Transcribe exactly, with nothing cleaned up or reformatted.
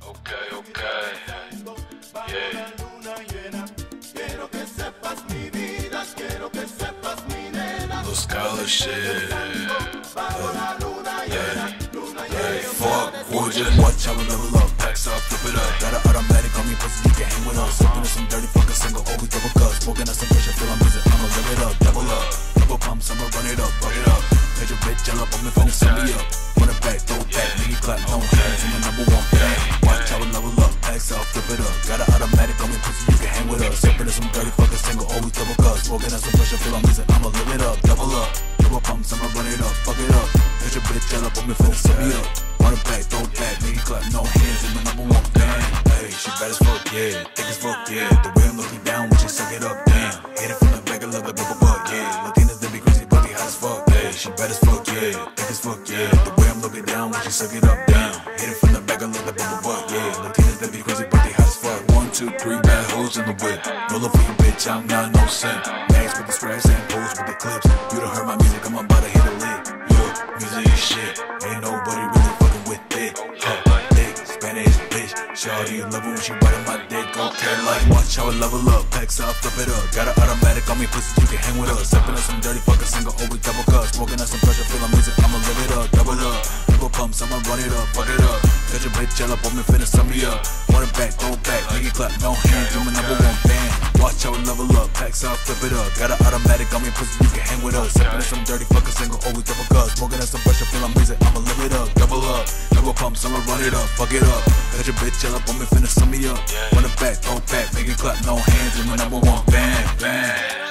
Okay, okay. Yeah. Little scholarship. Yeah. Hey, fuck, would you? Watch how we level up, packs up, flip it up. Got an automatic on me, pussy, you can hang with us. Sipping on some dirty fucking single, always double cups. Smoking on some pressure, feel I'm busy, I'ma live it up, double up. Double pumps, I'ma run it up, fuck it up. Hit your bitch, yell up, I'm finna send me up. Run it back, throw it back, make it clap, no hands, I'm the number one fan. Watch how we level up, packs up, flip it up. Got an automatic on me, pussy, you can hang with us. Sipping on some dirty fucking single, always double cups. Smoking on some pressure, feel I'm busy, I'ma live it up, double up. Double pumps, I'ma run it up, fuck it up. Hit your bitch, yell up, I'm finna send me up. Run it back, throw it back, make it clap, no hands, I'm the number one fan. Hey, she bad as fuck, yeah, thick as fuck, yeah. The way I'm looking down when she suck it up, damn. Hit it from the back, I love like bubble butt, yeah. Latinas, they be crazy, but they hot as fuck, yeah. She bad as fuck, yeah, thick as fuck, yeah. The way I'm looking down when she suck it up, down. Hit it from the back, I love like bubble butt, yeah. Latinas, they be crazy, but they hot as fuck. One, two, three, bad hoes in the whip. No love for you, bitch, I'm not no simp. Mags with the straps and pose with the clips. You done heard my music, I'm about to hit a lick. Yo, music is shit, ain't nobody really fucking with it. Huh, thick, Spanish bitch. Shawty love it when she biting my dick, okay, like watch how I level up, packs up, flip it up. Got an automatic on me, pussy, you can hang with us. Sipping on some dirty fucking single, always double cups. Smoking on some pressure, feel I'm music, I'ma live it up, double up. Double pumps, I'ma run it up, fuck it up. Got your bitch, yell up on me, finna sum me up. Run it back, throw it back, make it clap, no hands, I'm a number one fan. Watch how I level up, packs up, flip it up. Got an automatic on me, pussy, you can hang with us. Sipping on some dirty fucking single, always double cups. Smoking on some pressure, feel I'm music, I'ma live it up, double up. Double pumps, I'ma run it up, fuck it up. Got your bitch, yell up on me, finna sum me up. Run it back, throw it back, make it clap, no hands, I'm a number one fan, fan.